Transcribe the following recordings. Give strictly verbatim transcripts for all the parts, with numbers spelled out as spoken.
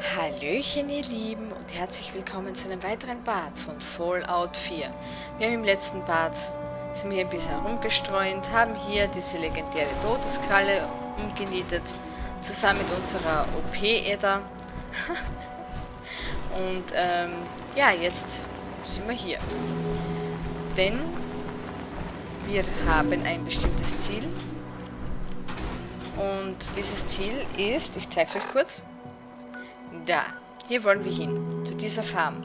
Hallöchen ihr Lieben und herzlich willkommen zu einem weiteren Part von Fallout vier. Wir haben im letzten Part sind wir ein bisschen herumgestreunt, haben hier diese legendäre Todeskralle umgenietet, zusammen mit unserer O P-Edda. Und ähm, ja, jetzt sind wir hier. Denn wir haben ein bestimmtes Ziel. Und dieses Ziel ist, ich zeige es euch kurz, da, hier wollen wir hin, zu dieser Farm.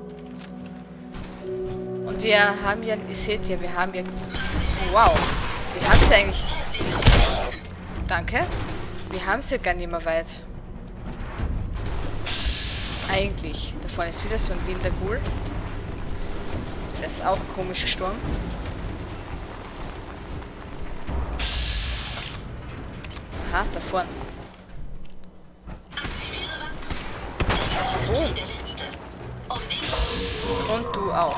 Und wir haben ja, ihr seht ja, wir haben ja, wow, wir haben es ja eigentlich, danke, wir haben es ja gar nicht mehr weit. Eigentlich, da vorne ist wieder so ein wilder Ghoul. Der ist auch komisch gestorben. Aha, da vorne. Oh. Und du auch.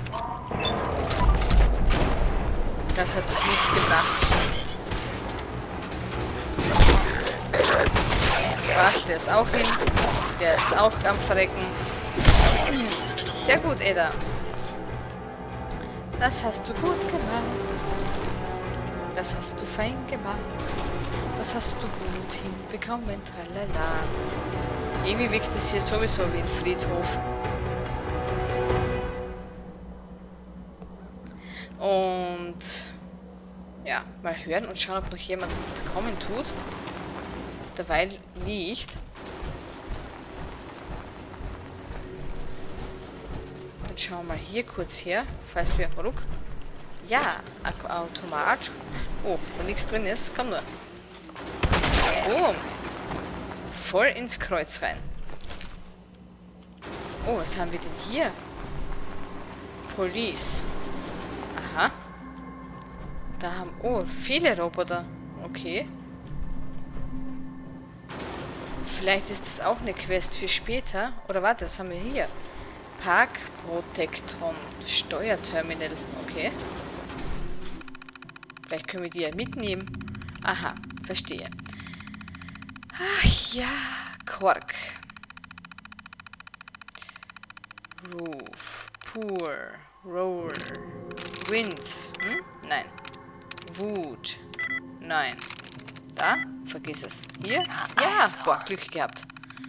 Das hat sich nichts gebracht. Was? Der ist auch hin. Der ist auch am Verrecken. Sehr gut, Edda. Das hast du gut gemacht. Das hast du fein gemacht. Das hast du gut hinbekommen. Tralala. Irgendwie wirkt es hier sowieso wie ein Friedhof. Und ja, mal hören und schauen, ob noch jemand kommen tut. Derweil nicht. Dann schauen wir mal hier kurz her, falls wir... Ruck. Ja, Automat. Oh, wo nichts drin ist, komm nur. Oh. Voll ins Kreuz rein. Oh, was haben wir denn hier? Police. Aha. Da haben... Oh, viele Roboter. Okay. Vielleicht ist das auch eine Quest für später. Oder warte, was haben wir hier? Park Protektron. Steuerterminal. Okay. Vielleicht können wir die ja mitnehmen. Aha, verstehe. Ach ja, Quark. Roof, Poor, Roller, Winds, hm? Nein. Wut, nein. Da? Vergiss es. Hier? Ja, boah, Glück gehabt.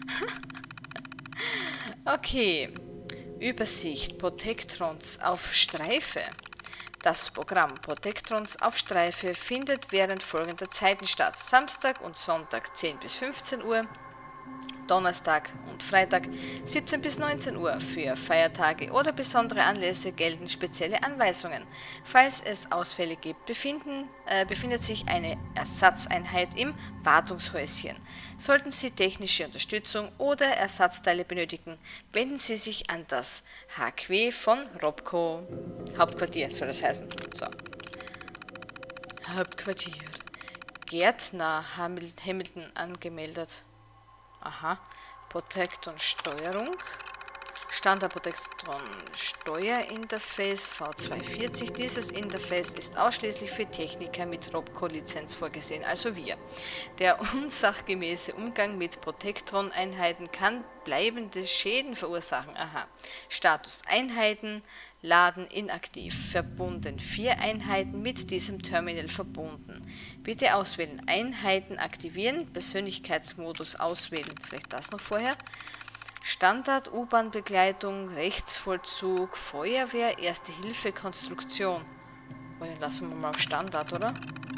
Okay. Übersicht, Protektrons auf Streife. Das Programm Protektrons auf Streife findet während folgender Zeiten statt. Samstag und Sonntag zehn bis fünfzehn Uhr, Donnerstag und Freitag siebzehn bis neunzehn Uhr. Für Feiertage oder besondere Anlässe gelten spezielle Anweisungen. Falls es Ausfälle gibt, befinden, äh, befindet sich eine Ersatzeinheit im Wartungshäuschen. Sollten Sie technische Unterstützung oder Ersatzteile benötigen, wenden Sie sich an das H Q von Robco. Hauptquartier soll das heißen. So. Hauptquartier. Gärtner Hamilton angemeldet. Aha. Protektron Steuerung. Standard Protektron Steuerinterface V zweihundertvierzig. Dieses Interface ist ausschließlich für Techniker mit Robco-Lizenz vorgesehen, also wir. Der unsachgemäße Umgang mit Protektron-Einheiten kann bleibende Schäden verursachen. Aha. Status Einheiten. Laden inaktiv. Verbunden. Vier Einheiten mit diesem Terminal verbunden. Bitte auswählen. Einheiten aktivieren. Persönlichkeitsmodus auswählen. Vielleicht das noch vorher. Standard U-Bahn-Begleitung, Rechtsvollzug, Feuerwehr, Erste Hilfe, Konstruktion. Oh, dann lassen wir mal auf Standard, oder?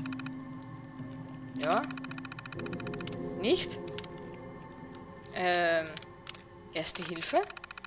Ja. Nicht? Ähm. Erste Hilfe?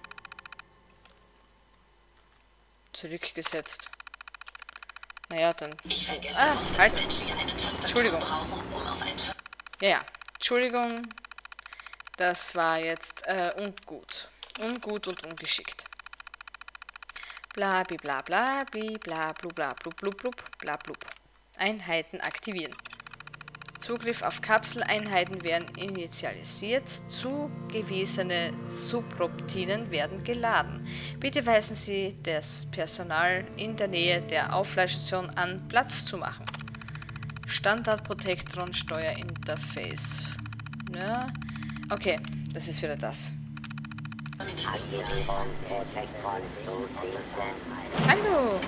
Zurückgesetzt. Naja, dann so. Ah, halt. Entschuldigung. Ja, ja. Entschuldigung. Das war jetzt äh, ungut. Ungut und ungeschickt. Bla, bla, bla, bla, bla, bla, bla, blub, blub, bla, blub. Einheiten aktivieren. Zugriff auf Kapseleinheiten werden initialisiert. Zugewiesene Subroutinen werden geladen. Bitte weisen Sie das Personal in der Nähe der Aufladestation an, Platz zu machen. Standard Protektron Steuerinterface. Ja. Okay, das ist wieder das. Hallo!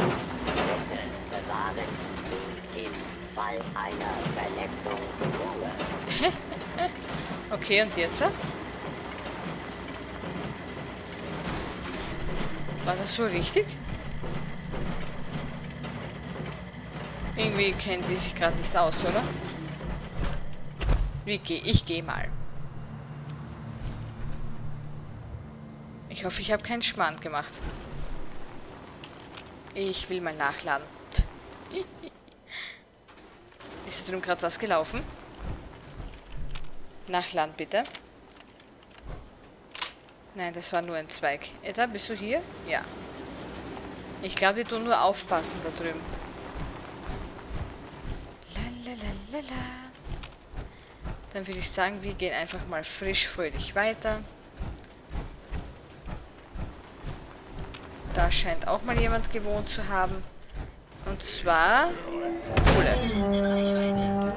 Okay, und jetzt? War das so richtig? Irgendwie kennt die sich gerade nicht aus, oder? Wie gehe ich? Gehe mal. Ich hoffe, ich habe keinen Schmarrn gemacht. Ich will mal nachladen. Ist da drüben gerade was gelaufen? Nachladen, bitte. Nein, das war nur ein Zweig. Edda, bist du hier? Ja. Ich glaube, die tun nur aufpassen da drüben. Lalalala. Dann würde ich sagen, wir gehen einfach mal frisch, fröhlich weiter. Da scheint auch mal jemand gewohnt zu haben. Und zwar... Kohle.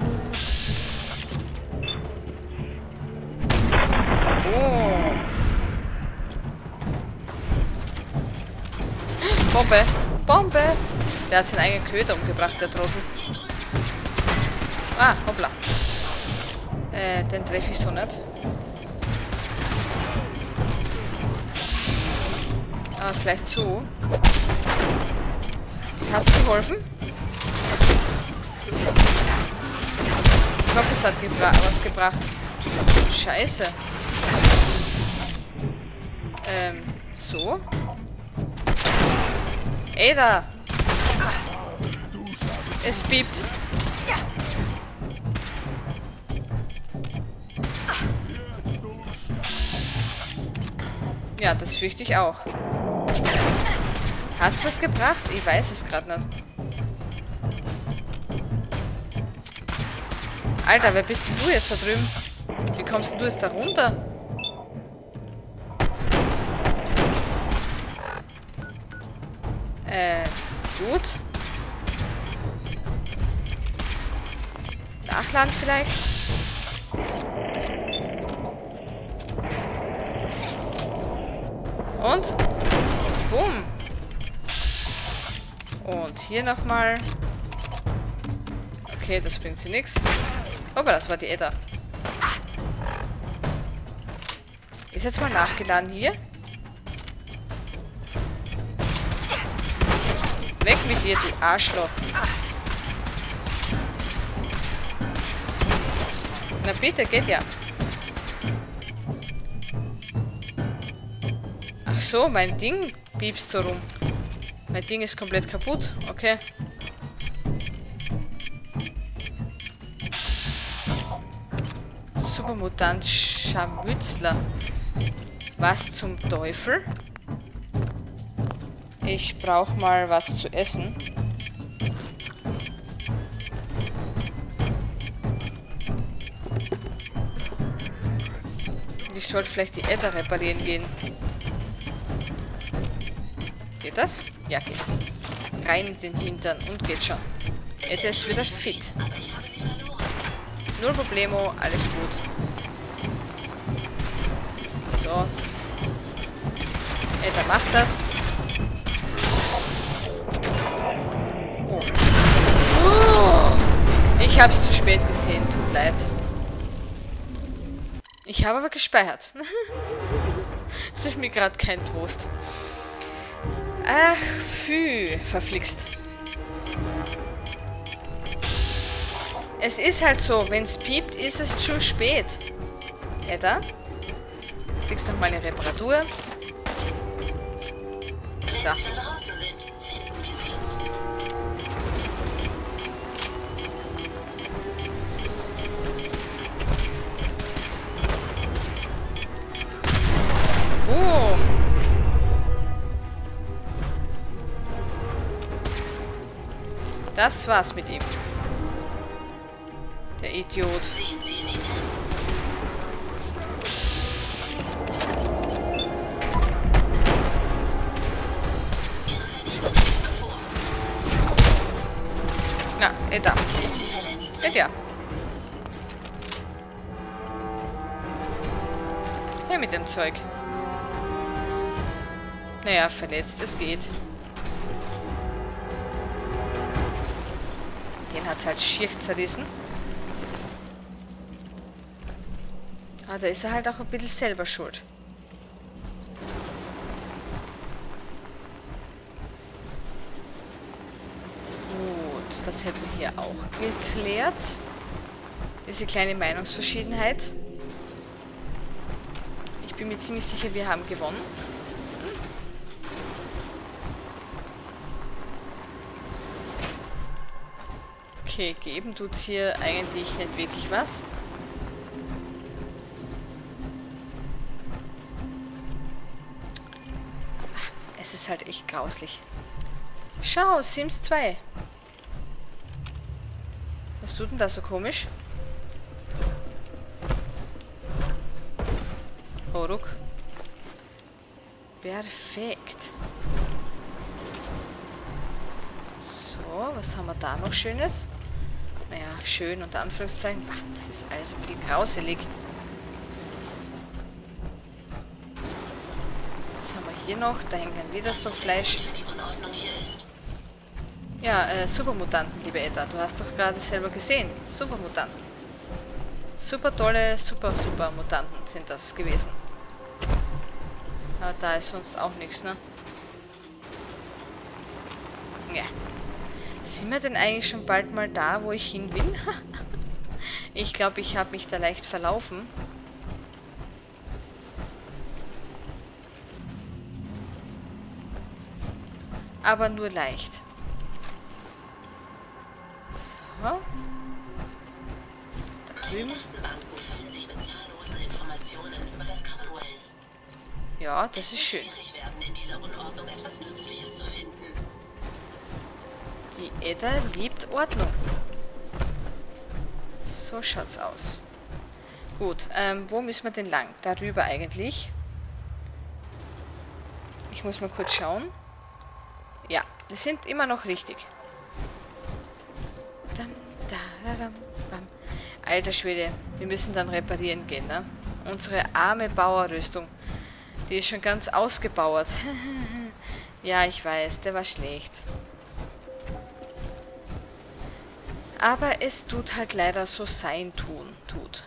Oh. Bombe! Bombe! Der hat seinen eigenen Köder umgebracht, der Trottel. Ah, hoppla. Äh, den treffe ich so nicht. Ah, vielleicht so. Hat's geholfen? Ich hoffe, es hat gebra was gebracht. Scheiße. Ähm, so. Ey, da! Es piept. Ja, das fürchte ich auch. Hat's was gebracht? Ich weiß es gerade nicht. Alter, wer bist denn du jetzt da drüben? Wie kommst denn du jetzt da runter? Äh, gut. Nachladen vielleicht? Und? Boom. Und hier nochmal. Okay, das bringt sie nichts. Aber das war die Edda. Ist jetzt mal nachgeladen hier? Weg mit dir, du Arschloch. Na bitte, geht ja. Ach so, mein Ding piepst so rum. Mein Ding ist komplett kaputt. Okay. Supermutant Scharmützler. Was zum Teufel? Ich brauche mal was zu essen. Ich sollte vielleicht die Edda reparieren gehen. Geht das? Ja, geht. Rein in den Hintern und geht schon. Edda ist wieder fit. Null Problemo, alles gut. So. Edda macht das. Oh. Oh. Ich hab's zu spät gesehen, tut leid. Ich habe aber gespeichert. Das ist mir gerade kein Trost. Ach, pfui, verflixt. Es ist halt so, wenn es piept, ist es zu spät. Edda? Kriegst noch mal eine Reparatur. So. Boom. Das war's mit ihm. Der Idiot. Na, Edda. Edda. Her mit dem Zeug. Naja, verletzt, es geht. Den hat es halt schier zerrissen. Aber da ist er halt auch ein bisschen selber schuld. Gut, das hätten wir hier auch geklärt. Diese kleine Meinungsverschiedenheit. Ich bin mir ziemlich sicher, wir haben gewonnen. Okay, geben tut's hier eigentlich nicht wirklich was. Es ist halt echt grauslich. Schau, Sims zwei. Was tut denn da so komisch? Oh, ruck. Perfekt. So, was haben wir da noch Schönes? Naja, schön unter Anführungszeichen. Das ist alles ein bisschen grauselig. Was haben wir hier noch? Da hängt dann wieder so Fleisch. Ja, äh, Supermutanten, liebe Edda. Du hast doch gerade selber gesehen. Supermutanten. Super tolle, super, super Mutanten sind das gewesen. Aber da ist sonst auch nichts, ne? Ja. Sind wir denn eigentlich schon bald mal da, wo ich hin will? Ich glaube, ich habe mich da leicht verlaufen. Aber nur leicht. So. Da drüben. Ja, das ist schön. Die Edda liebt Ordnung. So schaut's aus. Gut, ähm, wo müssen wir denn lang? Darüber eigentlich. Ich muss mal kurz schauen. Ja, wir sind immer noch richtig. Alter Schwede, wir müssen dann reparieren gehen, ne? Unsere arme Bauerrüstung. Die ist schon ganz ausgebauert. Ja, ich weiß, der war schlecht. Aber es tut halt leider so sein tun, tut.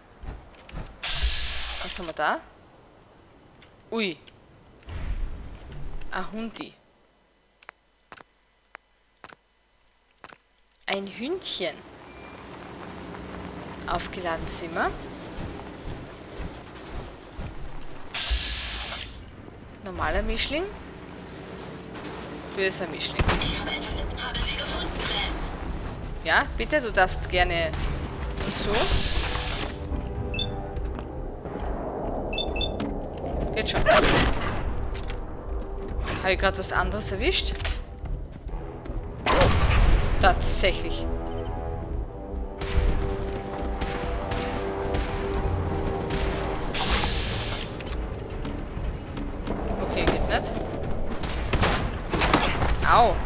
Was haben wir da? Ui. Ein Hundi. Ein Hündchen. Aufgeladen sind wir. Normaler Mischling. Böser Mischling. Ja, bitte, du darfst gerne und so. Geht schon. Habe ich gerade was anderes erwischt? Tatsächlich. Okay, geht nicht. Au.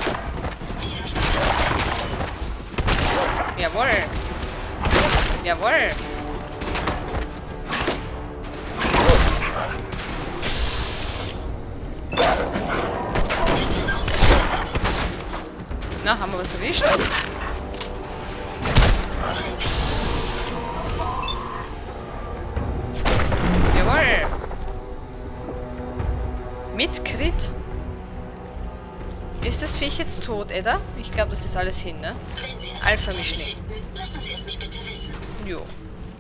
Jawohl. Jawohl. Na, haben wir was erwischt? Jawohl. Mit Crit. Ist das Viech jetzt tot, Edda? Ich glaube, das ist alles hin, ne? Alpha-Mischling. Jo.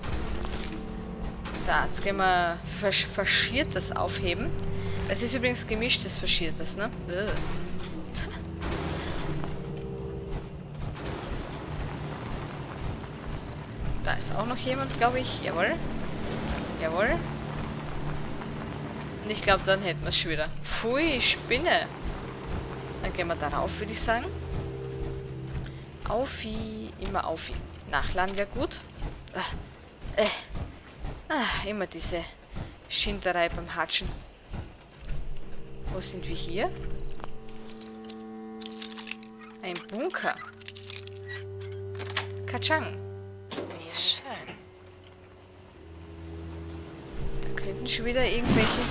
Da, jetzt gehen wir versch Verschiertes aufheben. Es ist übrigens gemischtes Verschiertes, ne? Ugh. Da ist auch noch jemand, glaube ich. Jawohl. Jawohl. Und ich glaube, dann hätten wir es schon wieder. Pfui, Spinne. Dann gehen wir darauf, würde ich sagen. Aufi, immer Aufi. Nachladen wäre gut. Äh, äh. Ah, immer diese Schinderei beim Hatschen. Wo sind wir hier? Ein Bunker. Katschang. Schön. Da könnten hinten schon wieder irgendwelche...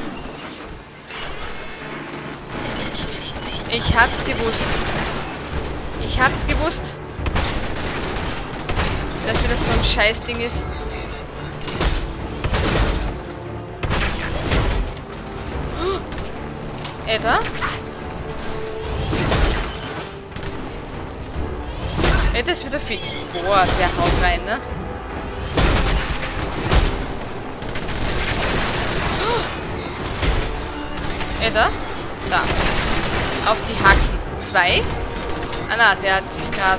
Ich hab's gewusst. Ich hab's gewusst. Dass wieder so ein Scheißding ist. Edda? Edda ist wieder fit. Boah, der haut rein, ne? Edda? Da. Auf die Haxen. Zwei. Ah na, der hat sich gerade...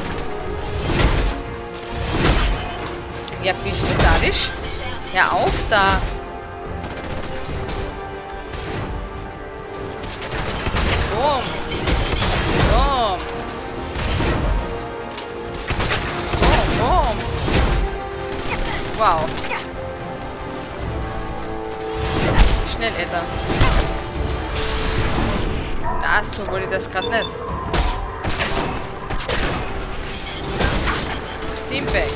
Ja, bist du dadurch? Hör auf da. Boom. Boom. Boom, boom. Wow. Schnell, Edda. Ah, so wollte ich das gerade nicht. Steamback.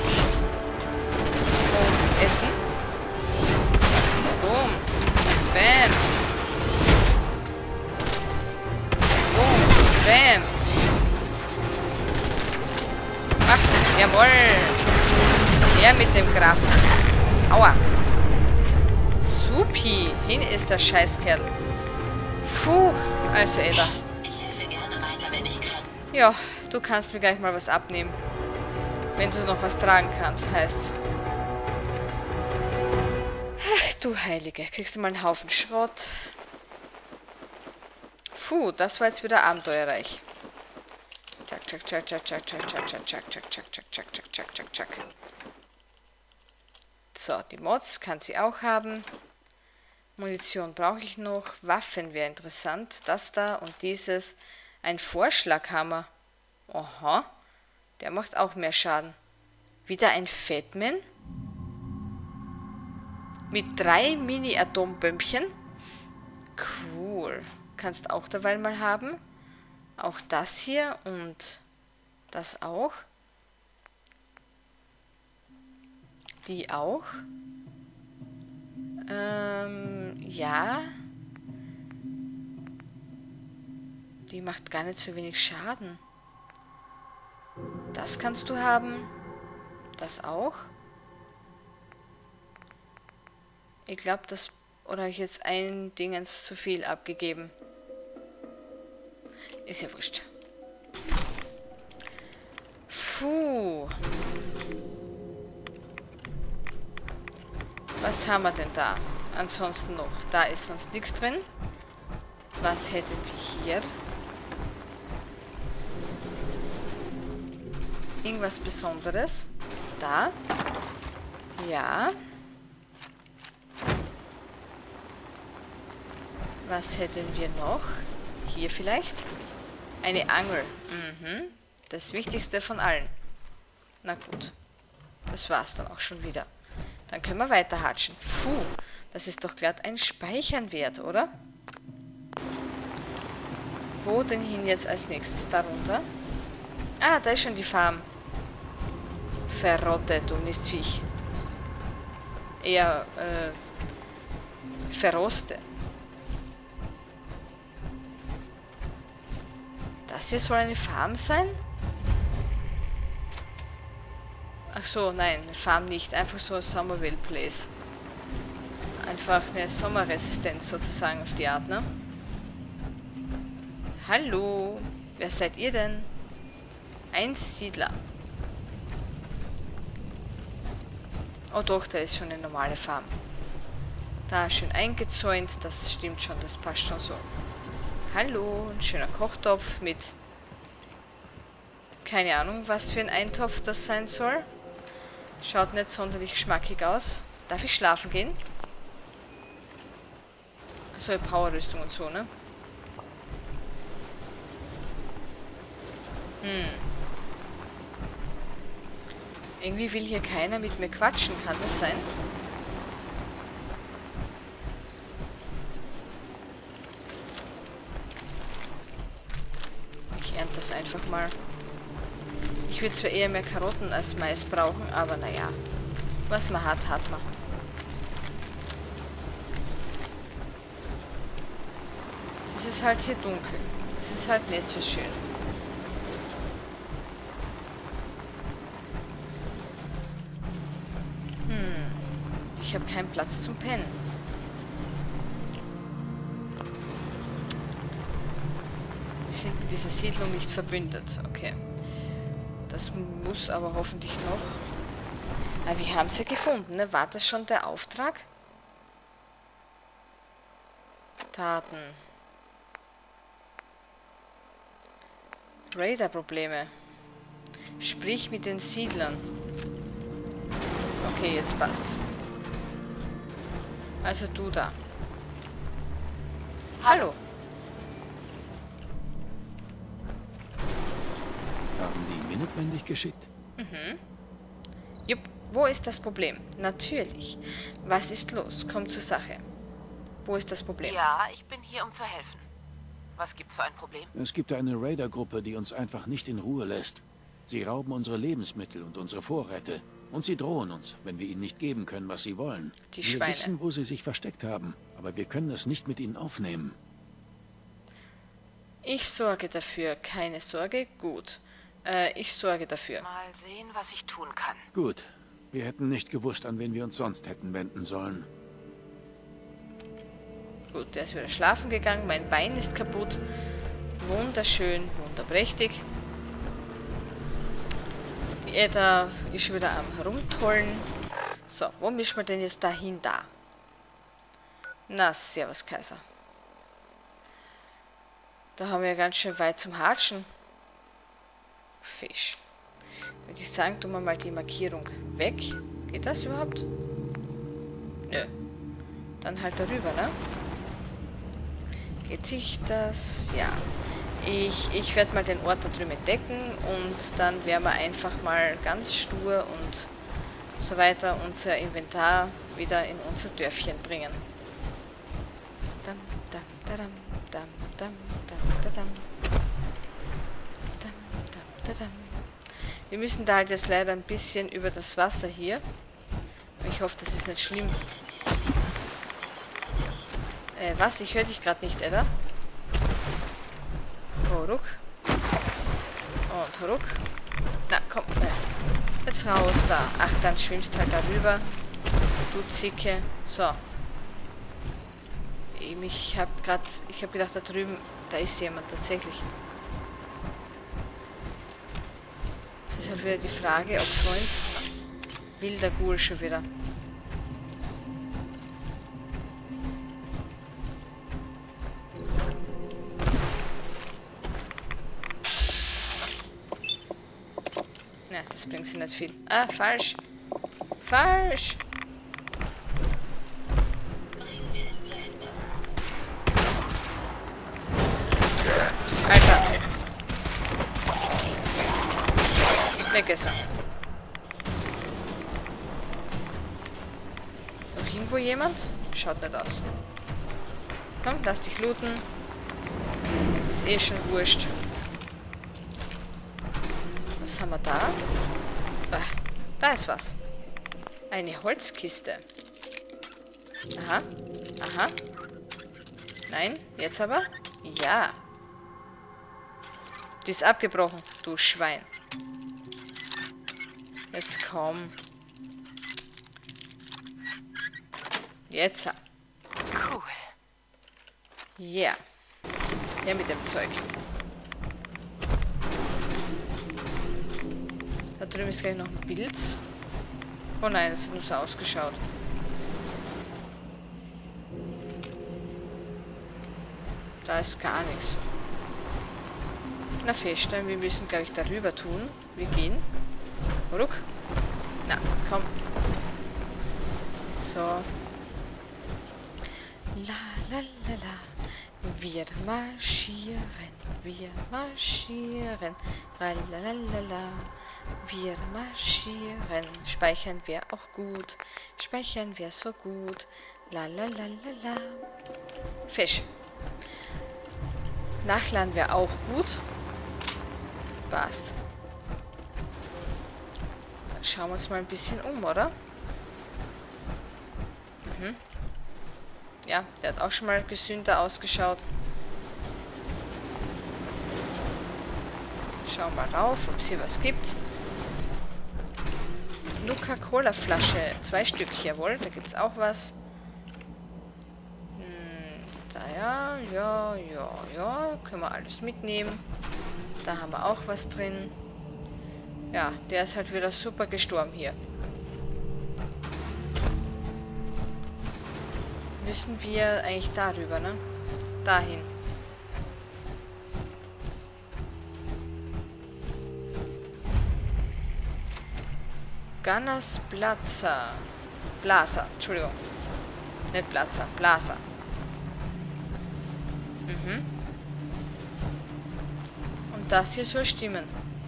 Und Essen. Boom. Bam. Boom. Bam. Ach, jawohl. Her mit dem Grafen. Aua. Supi. Hin ist der Scheißkerl. Puh. Also, Edda. Ich helfe gerne weiter, wenn ich kann. Ja, du kannst mir gleich mal was abnehmen. Wenn du noch was tragen kannst, heißt's. Ach, du Heilige. Kriegst du mal einen Haufen Schrott. Puh, das war jetzt wieder abenteuerreich. Tschak, tschak, tschak, tschak, tschak, tschak, tschak, tschak, tschak, tschak, tschak, tschak, tschak, tschak, tschak, tschak. So, die Mods kann sie auch haben. Munition brauche ich noch. Waffen wäre interessant. Das da und dieses. Ein Vorschlaghammer. Aha. Der macht auch mehr Schaden. Wieder ein Fatman. Mit drei Mini-Atombömmchen. Cool. Kannst auch derweil mal haben. Auch das hier und das auch. Die auch. Ähm, ja. Die macht gar nicht so wenig Schaden. Das kannst du haben. Das auch. Ich glaube, das... Oder habe ich jetzt ein Dingens zu viel abgegeben? Ist ja wurscht. Puh. Was haben wir denn da? Ansonsten noch. Da ist sonst nichts drin. Was hätten wir hier? Irgendwas Besonderes. Da. Ja. Was hätten wir noch? Hier vielleicht? Eine Angel. Mhm. Das Wichtigste von allen. Na gut. Das war's dann auch schon wieder. Dann können wir weiter hatschen. Puh. Das ist doch glatt ein Speichern wert, oder? Wo denn hin jetzt als nächstes? Darunter? Ah, da ist schon die Farm. Verrottet, du Mistviech. Eher, äh, verroste. Das hier soll eine Farm sein? Ach so, nein, eine Farm nicht. Einfach so ein Somerville Place. Einfach eine Sommerresistenz sozusagen auf die Art, ne? Hallo, wer seid ihr denn? Einsiedler. Oh doch, da ist schon eine normale Farm. Da schön eingezäunt, das stimmt schon, das passt schon so. Hallo, ein schöner Kochtopf mit... Keine Ahnung, was für ein Eintopf das sein soll. Schaut nicht sonderlich geschmackig aus. Darf ich schlafen gehen? So eine Powerrüstung und so, ne? Hm. Irgendwie will hier keiner mit mir quatschen, kann das sein? Ich ernte das einfach mal. Ich würde zwar eher mehr Karotten als Mais brauchen, aber naja. Was man hat, hat man. ist halt hier dunkel. Das ist halt nicht so schön. Hm. Ich habe keinen Platz zum Pennen. Wir sind mit dieser Siedlung nicht verbündet. Okay. Das muss aber hoffentlich noch... Aber wir haben es ja gefunden, ne? War das schon der Auftrag? Taten. Raider-Probleme. Sprich mit den Siedlern. Okay, jetzt passt's. Also du da. Hallo. Haben die Minutemen dich geschickt? Mhm. Jupp, wo ist das Problem? Natürlich. Was ist los? Komm zur Sache. Wo ist das Problem? Ja, ich bin hier, um zu helfen. Was gibt's für ein Problem? Es gibt eine Raider-Gruppe, die uns einfach nicht in Ruhe lässt. Sie rauben unsere Lebensmittel und unsere Vorräte. Und sie drohen uns, wenn wir ihnen nicht geben können, was sie wollen. Die wir Schweine. wissen, wo sie sich versteckt haben, aber wir können es nicht mit ihnen aufnehmen. Ich sorge dafür. Keine Sorge. Gut. Äh, ich sorge dafür. Mal sehen, was ich tun kann. Gut. Wir hätten nicht gewusst, an wen wir uns sonst hätten wenden sollen. Gut, der ist wieder schlafen gegangen. Mein Bein ist kaputt. Wunderschön, wunderprächtig. Die Edda ist schon wieder am Herumtollen. So, wo mischen wir denn jetzt dahin da? Na, servus Kaiser. Da haben wir ja ganz schön weit zum Hatschen. Fisch. Würde ich sagen, tun wir mal die Markierung weg. Geht das überhaupt? Nö. Dann halt darüber, ne? Geht sich das? Ja. Ich, ich werde mal den Ort da drüben entdecken und dann werden wir einfach mal ganz stur und so weiter unser Inventar wieder in unser Dörfchen bringen. Dam, dam, dadam, dam, dam, dam, dadam. Dam, dam, dadam. Wir müssen da halt jetzt leider ein bisschen über das Wasser hier. Ich hoffe, das ist nicht schlimm. Äh, was? Ich höre dich gerade nicht, Edda. Oh, ruck. Und ruck. Na, komm. Äh. Jetzt raus da. Ach, dann schwimmst halt darüber. Du Zicke. So. Ich habe gerade... Ich habe gedacht, da drüben... Da ist jemand tatsächlich. Es ist halt wieder die Frage, ob Freund... Wilder Ghoul schon wieder. Ja, das bringt sie nicht viel. Ah, falsch. Falsch. Alter. Weg ist er. Noch irgendwo jemand? Schaut nicht aus. Komm, lass dich looten. Ist eh schon wurscht. Was haben wir da? Ah, da ist was. Eine Holzkiste. Aha. Aha. Nein, jetzt aber? Ja. Die ist abgebrochen, du Schwein. Jetzt komm. Jetzt. Cool. Ja. Ja, mit dem Zeug. Da drüben ist gleich noch ein Bild. Oh nein, das hat nur so ausgeschaut. Da ist gar nichts. Na feststellen, wir müssen, glaube ich, darüber tun. Wir gehen. Ruck. Na, komm. So. La la la la. Wir marschieren. Wir marschieren. La la la la la. Wir marschieren. Speichern wir auch gut. Speichern wir so gut. La la la la la. Fisch. Nachladen wir auch gut. Passt. Dann schauen wir uns mal ein bisschen um, oder? Mhm. Ja, der hat auch schon mal gesünder ausgeschaut. Schau mal rauf, ob es hier was gibt. Nuka-Cola-Flasche. Zwei Stück, jawohl. Da gibt es auch was. Hm, da ja, ja, ja, ja. Können wir alles mitnehmen. Da haben wir auch was drin. Ja, der ist halt wieder super gestorben hier. Müssen wir eigentlich darüber, ne? Dahin. Ganas Plaza. Plaza, Entschuldigung. Nicht Plaza, Plaza. Mhm. Und das hier soll stimmen.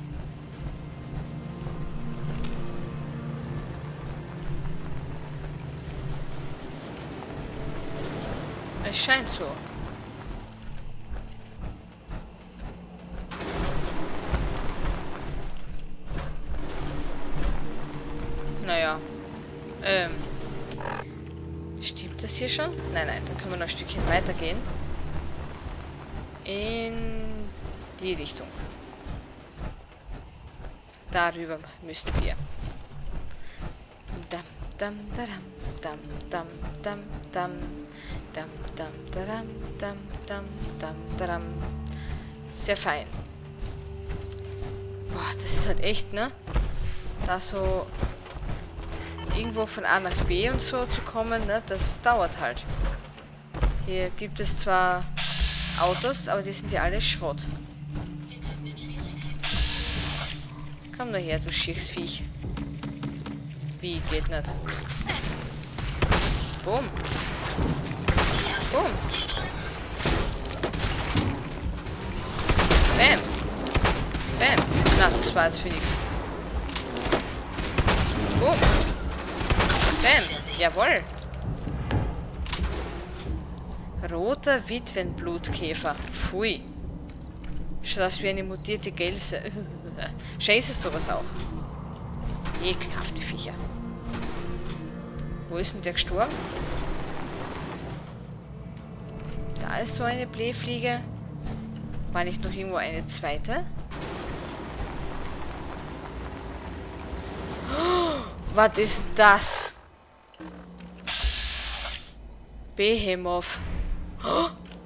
Es scheint so. Naja. Ähm. Stimmt das hier schon? Nein, nein, dann können wir noch ein Stückchen weitergehen. In die Richtung. Darüber müssen wir. Dam, dam, dadam, dam, dam, dam, dam, dam, dam, dadam, dam, dam, dam, dadam. Sehr fein. Boah, das ist halt echt, ne? Da so irgendwo von A nach B und so zu kommen, ne? Das dauert halt. Hier gibt es zwar Autos, aber die sind ja alle Schrott. Komm daher, du Schicksviech. Wie, geht nicht. Boom. Boom. Bam. Bam. Na, das war jetzt für nichts. Boom. Bam. Jawohl. Roter Witwenblutkäfer. Pfui. Schaut aus wie eine mutierte Gelse. Scheiße ist sowas auch. Ekelhafte Viecher. Wo ist denn der gestorben? Da ist so eine Blähfliege. War nicht noch irgendwo eine zweite? Oh, was ist das? Behemoth. Oh.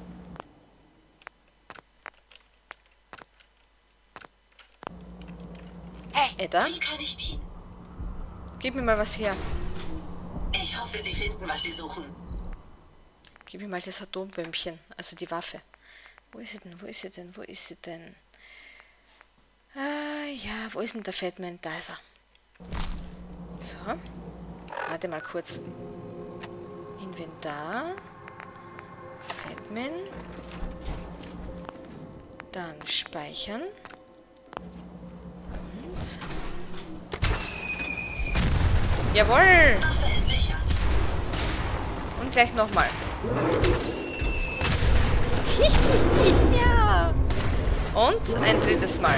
Hey, Edda? wie kann ich die? Gib mir mal was her. Ich hoffe, Sie finden, was Sie suchen. Gib mir mal das Atombömmchen, also die Waffe. Wo ist sie denn? Wo ist sie denn? Wo ist sie denn? Ah, ja, wo ist denn der Fatman? Da ist er. So. Warte mal kurz. Inventar. Fatman. Dann speichern. Und... Jawohl! Waffe entsichert. Und gleich nochmal. Ja! Und ein drittes Mal.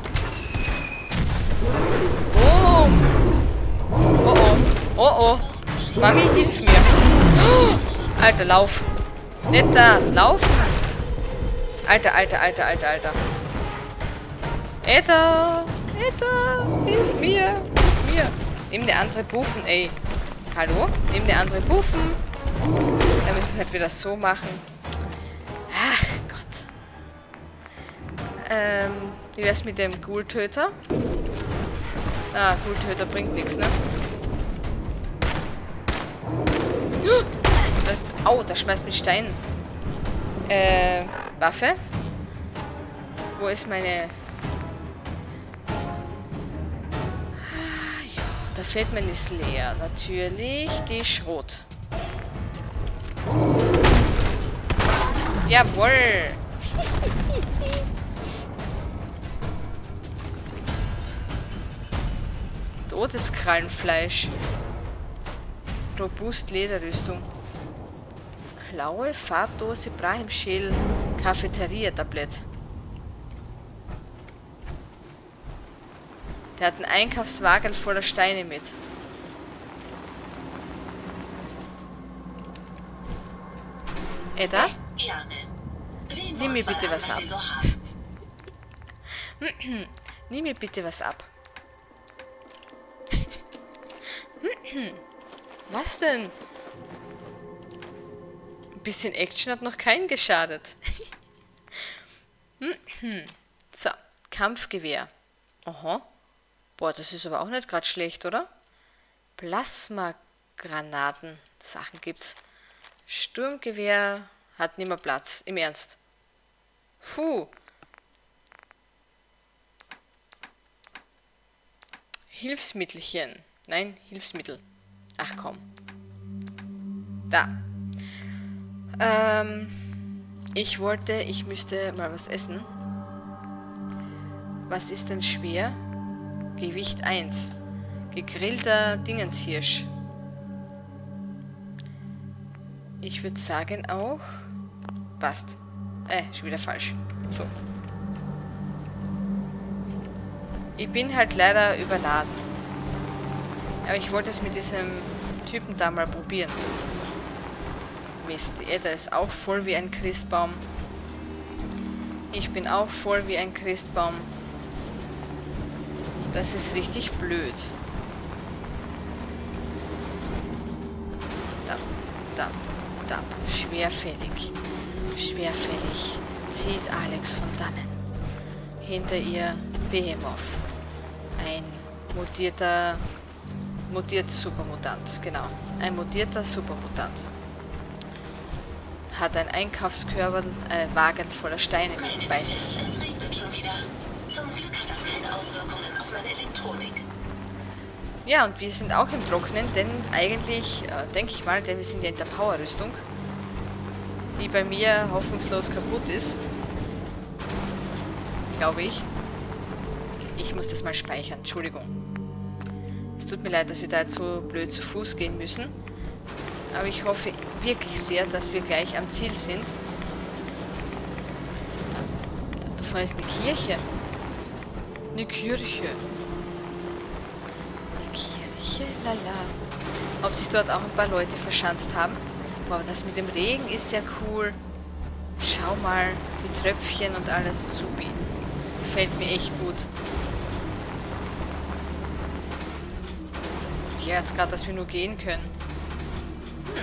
Boom! Oh oh. Oh oh. Mami, hilf mir. Oh, Alter, lauf. Nicht da. Lauf. Alter, alter, alter, alter, alter. Edda. Edda. Hilf mir. Hilf mir. Nimm eine andere Buffen, ey. Hallo? Nimm eine andere Buffen. Dann müssen wir halt wieder so machen. Ach Gott. Ähm, wie wär's mit dem Ghoul-Töter? Ah, Ghoul-Töter bringt nichts, ne? Au, da schmeißt mit Steinen. Äh, Waffe? Wo ist meine... Ah, ja, der Fatman ist leer. Natürlich die Schrot. Jawohl! Todeskrallenfleisch. Robust Lederrüstung. Klaue, Farbdose, Brahimschäl, Cafeteria-Tablett. Der hat einen Einkaufswagen voller Steine mit. Edda? Ja, Ma'am. Sehen wir Nimm mir uns mal bitte an, was ab. Sie so haben. Nimm mir bitte was ab. Was denn? Ein bisschen Action hat noch keinen geschadet. So, Kampfgewehr. Aha. Boah, das ist aber auch nicht gerade schlecht, oder? Plasmagranaten. Sachen gibt's. Sturmgewehr hat nicht mehr Platz. Im Ernst. Puh. Hilfsmittelchen. Nein, Hilfsmittel. Ach komm. Da. Ähm, ich wollte, ich müsste mal was essen. Was ist denn schwer? Gewicht eins. Gegrillter Dingenshirsch. Ich würde sagen auch... Passt. Äh, schon wieder falsch. So. Ich bin halt leider überladen. Aber ich wollte es mit diesem Typen da mal probieren. Mist, der ist auch voll wie ein Christbaum. Ich bin auch voll wie ein Christbaum. Das ist richtig blöd. Da, da, da. Schwerfällig. Schwerfällig zieht Alex von dannen. Hinter ihr Behemoth. Ein mutierter, mutiert Supermutant, genau. Ein mutierter Supermutant. Hat ein Einkaufskörper, äh, Wagen voller Steine mit bei sich. Es regnet schon wieder. Zum Glück hat das keine Auswirkungen auf meine Elektronik. Ja, und wir sind auch im Trocknen, denn eigentlich, äh, denke ich mal, denn wir sind ja in der Powerrüstung, die bei mir hoffnungslos kaputt ist. Glaube ich. Ich muss das mal speichern, Entschuldigung. Es tut mir leid, dass wir da jetzt so blöd zu Fuß gehen müssen. Aber ich hoffe wirklich sehr, dass wir gleich am Ziel sind. Da vorne ist eine Kirche. Eine Kirche. Eine Kirche, lala. Ob sich dort auch ein paar Leute verschanzt haben. Boah, aber das mit dem Regen ist ja cool. Schau mal, die Tröpfchen und alles, supi. Gefällt mir echt gut. Ja, jetzt gerade, dass wir nur gehen können. Hm.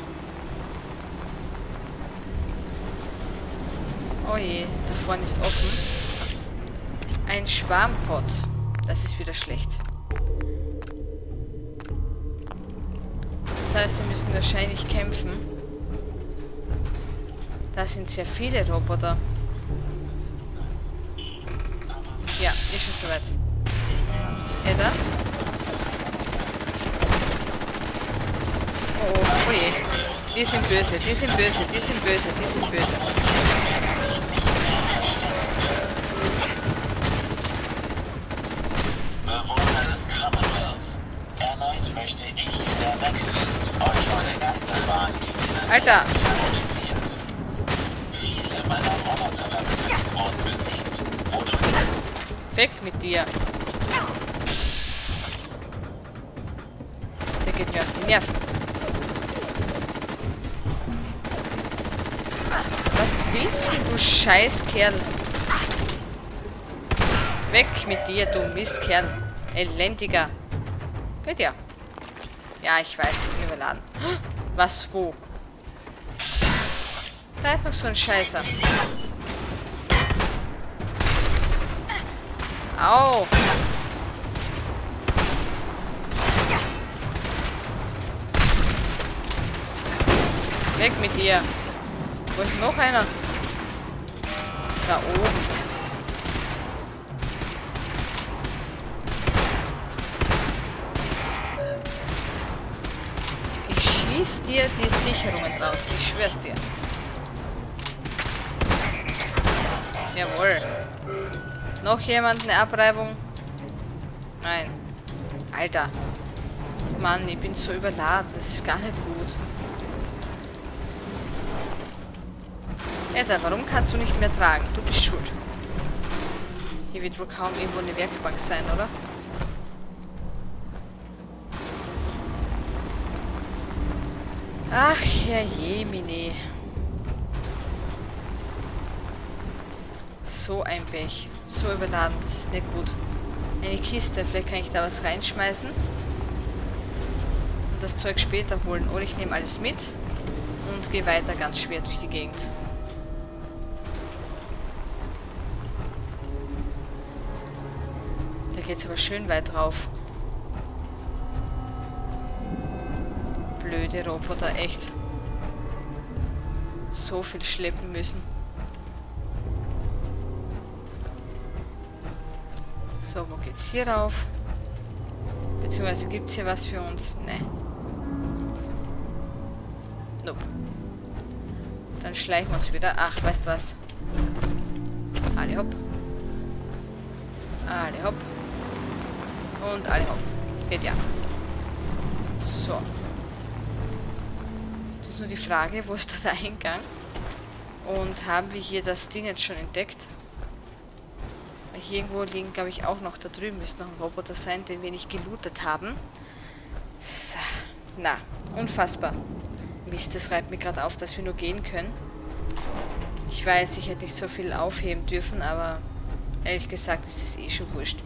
Oh je, da vorne ist offen. Ein Schwarmpott. Das ist wieder schlecht. Das heißt, wir müssen wahrscheinlich kämpfen. Da sind sehr viele Roboter. Ja, ist schon soweit. Edda? Oh, oh, oh je. Die sind böse, die sind böse, die sind böse, die sind böse. Bewohner des Commonwealth. Erneut möchte ich der Wechselist euch meine ganze Bahn Alter! Viele meiner Roboter verletzt und besiegt. Oder Weg mit dir! Der geht mir auf die Nerven. Was willst du, du Scheißkerl? Weg mit dir, du Mistkerl. Elendiger. Geht ja. Ja, ich weiß, ich bin überladen. Was, wo? Da ist noch so ein Scheißer. Au! Weg mit dir. Wo ist noch einer? Da oben. Ich schieß dir die Sicherungen raus. Ich schwör's dir. Jawohl. Noch jemand eine Abreibung? Nein. Alter. Mann, ich bin so überladen. Das ist gar nicht gut. Edda, warum kannst du nicht mehr tragen? Du bist schuld. Hier wird wohl kaum irgendwo eine Werkbank sein, oder? Ach, ja je, Mine. So ein Pech. So überladen, das ist nicht gut. Eine Kiste, vielleicht kann ich da was reinschmeißen. Und das Zeug später holen. Oder ich nehme alles mit und gehe weiter ganz schwer durch die Gegend. Da geht es aber schön weit drauf. Blöde Roboter, echt. So viel schleppen müssen. So, wo geht's hier rauf? Beziehungsweise gibt's hier was für uns? Ne. Nope. Dann schleichen wir uns wieder. Ach, weißt was? Alle hopp. Alle hopp. Und alle hopp. Geht ja. So. Das ist nur die Frage, wo ist da der Eingang? Und haben wir hier das Ding jetzt schon entdeckt? Weil hier irgendwo liegen, glaube ich, auch noch da drüben müsste noch ein Roboter sein, den wir nicht gelootet haben. So. Na, unfassbar. Mist, das reibt mir gerade auf, dass wir nur gehen können. Ich weiß, ich hätte nicht so viel aufheben dürfen, aber ehrlich gesagt ist es eh schon wurscht.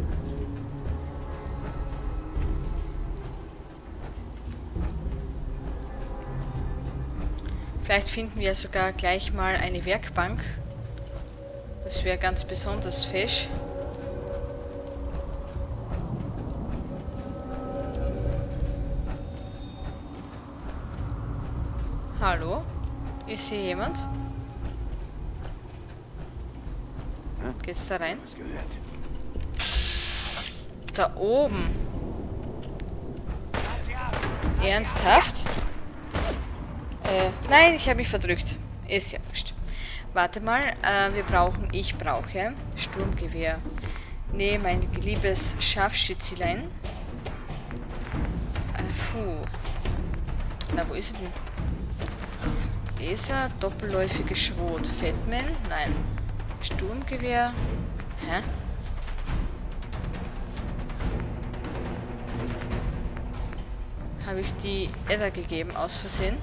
Vielleicht finden wir sogar gleich mal eine Werkbank. Das wäre ganz besonders fesch. Hallo? Ist hier jemand? Geht's da rein? Da oben. Ernsthaft? Äh, nein, ich habe mich verdrückt. Ist ja wurscht. Warte mal, äh, wir brauchen, ich brauche Sturmgewehr. Nee, mein liebes Scharfschützelein. Äh, puh. Na, wo ist er denn? Laser, doppelläufiges Schrot. Fatman? Nein. Sturmgewehr. Hä? Habe ich die Edda gegeben, aus Versehen?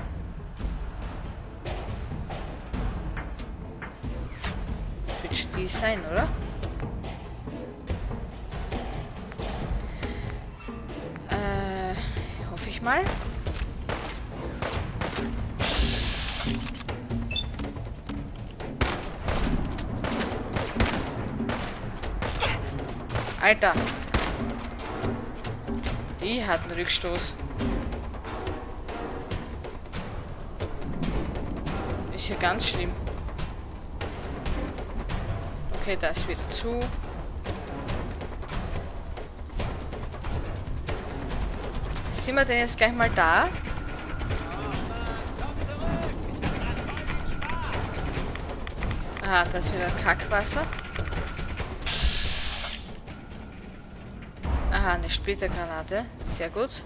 Wird schon die sein, oder? Äh, hoffe ich mal. Alter. Die hat einen Rückstoß. Ist ja ganz schlimm. Okay, da ist wieder zu. Sind wir denn jetzt gleich mal da? Aha, da ist wieder Kackwasser. Aha, eine Splittergranate. Sehr gut.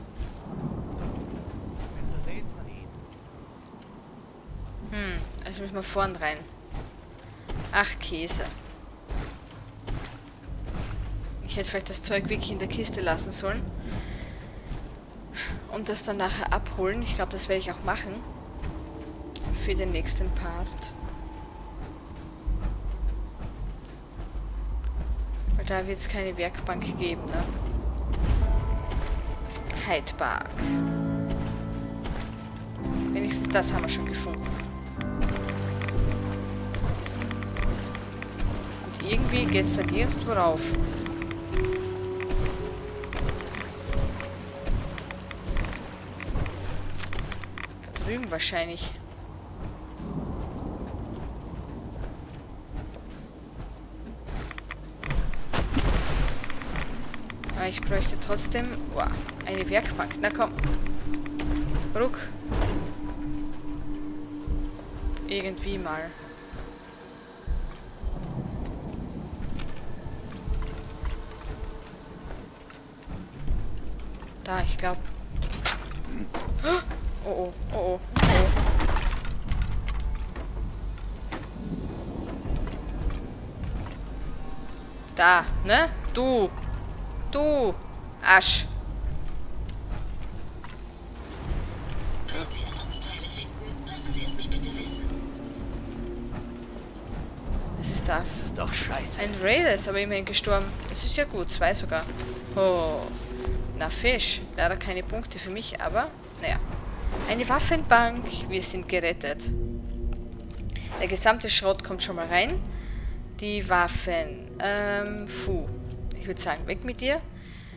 Hm, also müssen wir vorn rein. Ach, Käse. Ich hätte vielleicht das Zeug wirklich in der Kiste lassen sollen. Und das dann nachher abholen. Ich glaube, das werde ich auch machen. Für den nächsten Part. Weil da wird es keine Werkbank geben, ne? Hyde Park. Wenigstens das haben wir schon gefunden. Und irgendwie geht es da nirgendwo rauf. Da drüben wahrscheinlich. Aber ich bräuchte trotzdem... Wow, eine Werkbank. Na komm. Ruck. Irgendwie mal. Da, ich glaube. Oh, oh, oh, oh, oh. Da, ne? Du. Du. Asch. Wenn Sie Ersatzteile finden, lassen Sie es mich bitte wissen. Was ist da? Was ist doch scheiße. Ein Raider ist aber immerhin gestorben. Das ist ja gut, zwei sogar. Oh, na Fisch. Leider keine Punkte für mich, aber naja. Eine Waffenbank, wir sind gerettet. Der gesamte Schrott kommt schon mal rein. Die Waffen, ähm, puh. Ich würde sagen, weg mit dir.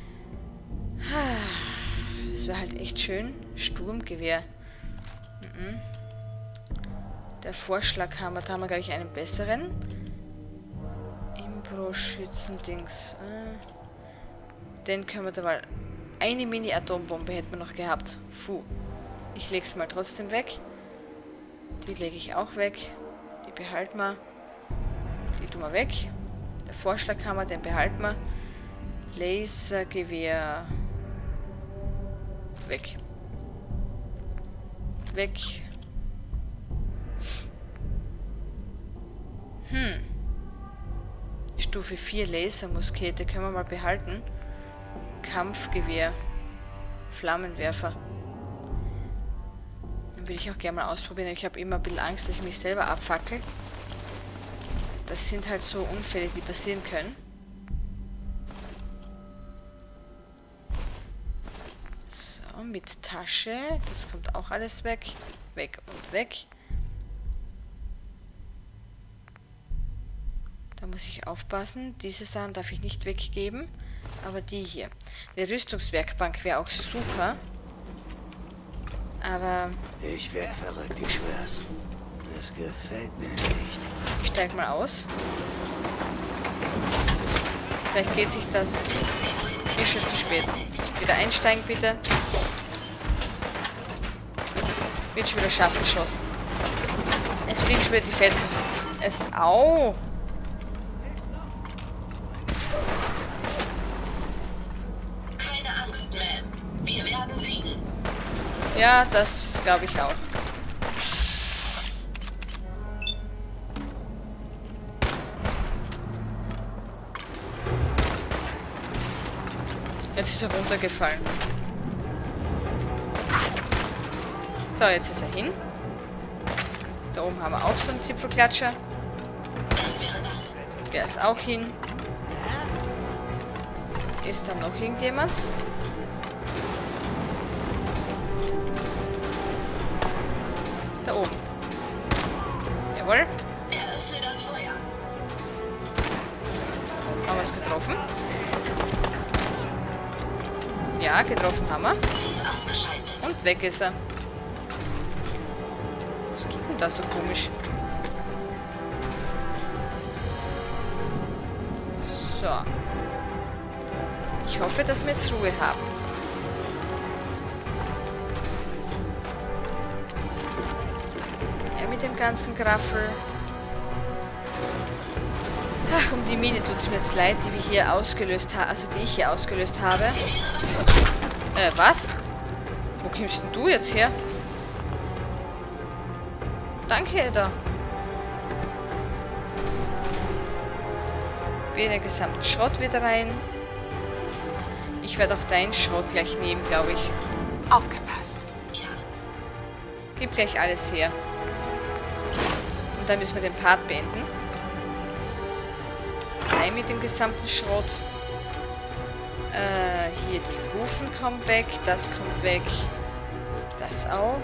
Das wäre halt echt schön. Sturmgewehr. Mhm. Der Vorschlaghammer, da haben wir, glaube ich, einen besseren. Imbro-Schützendings. Äh, den können wir da mal... Eine Mini-Atombombe hätten wir noch gehabt. Puh. Ich lege es mal trotzdem weg. Die lege ich auch weg. Die behalten wir. Die tun wir weg. Der Vorschlaghammer, den behalten wir. Lasergewehr. Weg. Weg. Hm. Stufe vier Lasermuskete können wir mal behalten. Kampfgewehr. Flammenwerfer. Dann würde ich auch gerne mal ausprobieren. Ich habe immer ein bisschen Angst, dass ich mich selber abfackel. Das sind halt so Unfälle, die passieren können. So, mit Tasche. Das kommt auch alles weg. Weg und weg. Da muss ich aufpassen. Diese Sachen darf ich nicht weggeben. Aber die hier. Die Rüstungswerkbank wäre auch super. Aber... Ich werd verrückt, ich schwör's. Das gefällt mir nicht. Ich steig mal aus. Vielleicht geht sich das... Ist schon zu spät. Wieder einsteigen, bitte. Wird schon wieder scharf geschossen. Es fliegen schon wieder die Fetzen. Es... Au! Keine Angst, Ma'am. Wir werden siegen. Ja, das glaube ich auch. Jetzt ist er runtergefallen. So, jetzt ist er hin. Da oben haben wir auch so einen Zipfelklatscher. Der ist auch hin. Ist da noch irgendjemand? Da oben. Jawohl. Eröffne das Feuer. Haben wir es getroffen? Ja, getroffen haben wir. Und weg ist er. Was tut denn da so komisch? So. Ich hoffe, dass wir jetzt Ruhe haben. Ja, mit dem ganzen Graffel. Ach, um die Mine tut es mir jetzt leid, die wir hier ausgelöst haben, also die ich hier ausgelöst habe. Äh, was? Wo kommst denn du jetzt her? Danke, Edda. Wir den gesamten Schrott wieder rein. Ich werde auch deinen Schrott gleich nehmen, glaube ich. Aufgepasst. Gib gleich alles her. Und dann müssen wir den Part beenden. Rein mit dem gesamten Schrott. Äh, hier die Hufen kommen weg. Das kommt weg. Das auch.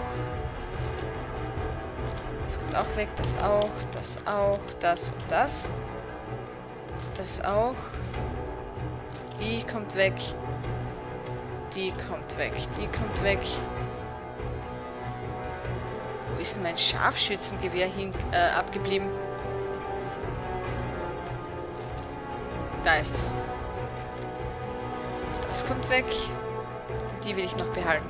Das kommt auch weg. Das auch. Das auch. Das und das. Das auch. Die kommt weg. Die kommt weg. Die kommt weg. Wo ist denn mein Scharfschützengewehr hin, äh, abgeblieben? Da ist es. Das kommt weg. Und die will ich noch behalten.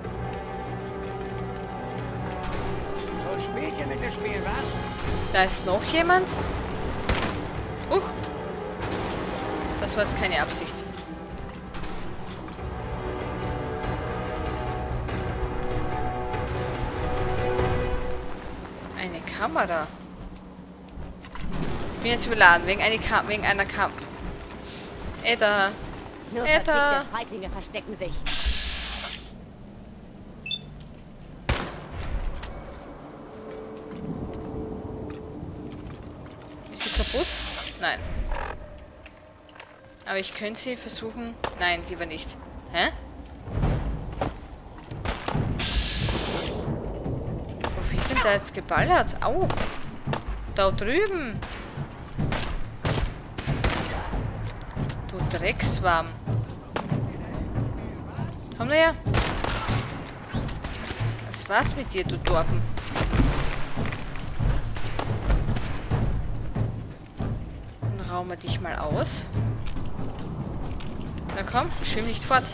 So ein Spielchen mit dem Spiel, was? Da ist noch jemand. Uh. Das war jetzt keine Absicht. Eine Kamera. Ich bin jetzt überladen, wegen, eine Kam wegen einer Kam... Edda. Nur Edda. verfickte Feiglinge verstecken sich. Ist sie kaputt? Nein. Aber ich könnte sie versuchen... Nein, lieber nicht. Hä? Wo wird denn da jetzt geballert? Au! Da drüben! Du Dreckswarm! Komm her! Was war's mit dir, du Dorpen? Dann rauchen wir dich mal aus. Na komm, schwimm nicht fort.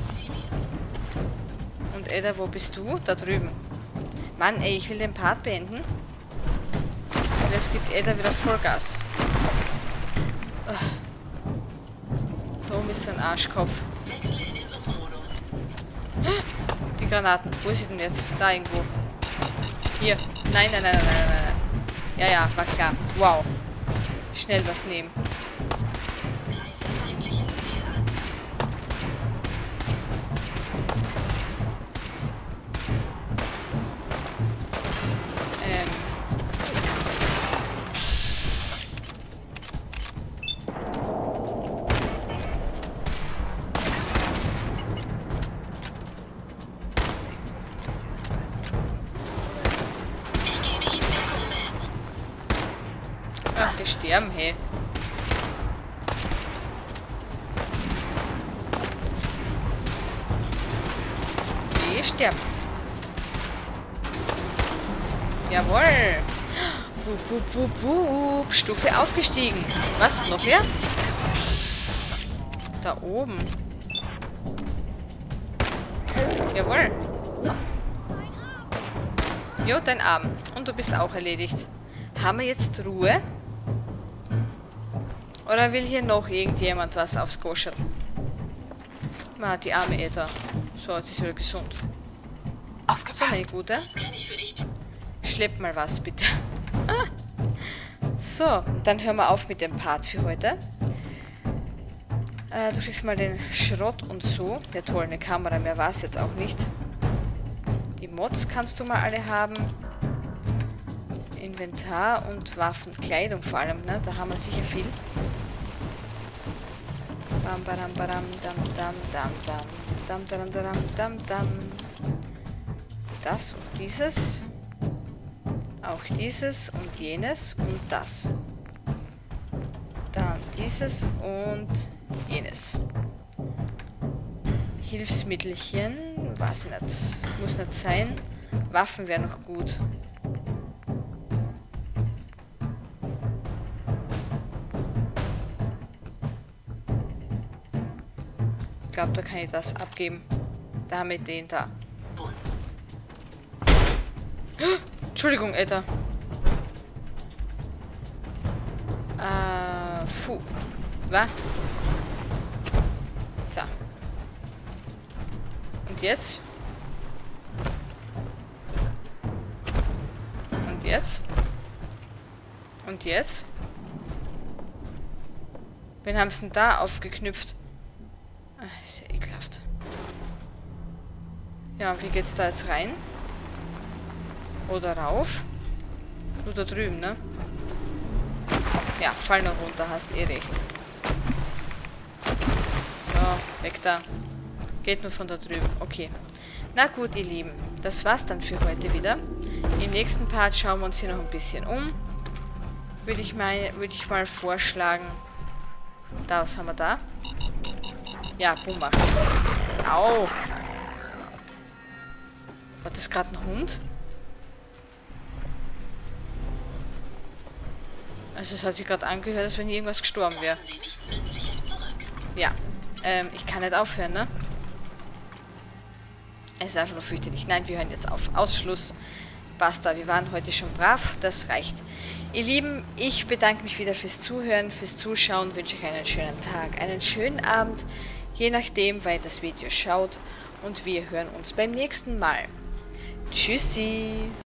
Und Edda, wo bist du? Da drüben. Mann, ey, ich will den Part beenden. Und jetzt gibt Edda wieder Vollgas. Ugh. Da oben ist so ein Arschkopf. Wechsle in den Suchmodus. Die Granaten. Wo ist sie denn jetzt? Da irgendwo. Hier. Nein, nein, nein, nein, nein, nein. Ja, ja, war klar. Wow. Schnell was nehmen. Ähm. Ach, wir sterben, hey. Wir sterben. Jawohl. Wup, wup, wup, wup. Stufe aufgestiegen. Was? Noch mehr? Da oben. Jawohl. Jo, dein Arm. Und du bist auch erledigt. Haben wir jetzt Ruhe? Oder will hier noch irgendjemand was aufs Koscherl? Ma, die arme Edda. So, jetzt ist wieder gesund. So, meine Aufgepasst. Gute. Kann ich für dich tun? Schlepp mal was, bitte. Ah. So, dann hören wir auf mit dem Part für heute. Äh, du kriegst mal den Schrott und so. Ja toll, eine Kamera, mehr war es jetzt auch nicht. Die Mods kannst du mal alle haben. Inventar und Waffen, Kleidung vor allem, ne? Da haben wir sicher viel. Bam, badam, badam, dam, dam, dam, dam, dam, dam, dam, dam, dam. Das und dieses. Auch dieses und jenes und das. Dann dieses und jenes. Hilfsmittelchen, weiß ich nicht. Muss nicht sein. Waffen wären noch gut. Ich glaube, da kann ich das abgeben. Da haben wir den da. Entschuldigung, Edda. Äh, puh. Was? So. Und jetzt? Und jetzt? Und jetzt? Wen haben sie denn da aufgeknüpft? Ach, ist ja ekelhaft. Ja, wie geht's da jetzt rein? Oder rauf? Du da drüben, ne? Ja, fall noch runter, hast eh recht. So, weg da. Geht nur von da drüben. Okay. Na gut, ihr Lieben. Das war's dann für heute wieder. Im nächsten Part schauen wir uns hier noch ein bisschen um. Würde ich mal, würde ich mal vorschlagen. Da, was haben wir da? Ja, boom macht's. Au! War das gerade ein Hund? Also es hat sich gerade angehört, als wenn irgendwas gestorben wäre. Sie nichts Nützliches zurück. Ja. Ähm, ich kann nicht aufhören, ne? Es ist einfach nur fürchterlich. Nein, wir hören jetzt auf. Ausschluss. Basta. Wir waren heute schon brav. Das reicht. Ihr Lieben, ich bedanke mich wieder fürs Zuhören, fürs Zuschauen. Wünsche euch einen schönen Tag, einen schönen Abend. Je nachdem, wann ihr das Video schaut. Und wir hören uns beim nächsten Mal. Tschüssi.